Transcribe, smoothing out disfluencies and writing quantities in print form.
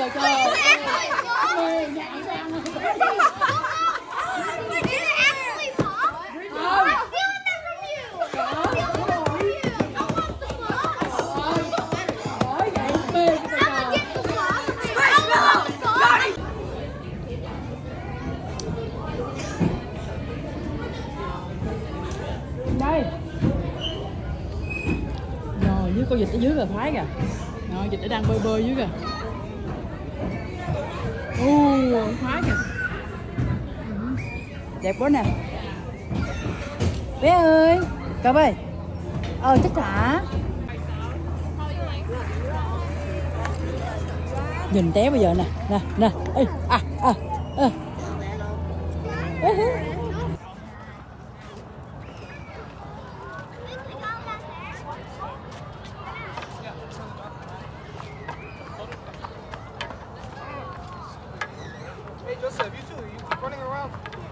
trời. Nhảy ra. Đây. Rồi, dưới con vịt ở dưới là Thái kìa. Rồi, vịt nó đang bơi bơi dưới kìa. Thái kìa. Đẹp quá nè. Bé ơi, Cọp ơi. Chắc hả? Nhìn té bây giờ nè, nè. Ê, Hey, Joseph, you too. You keep running around.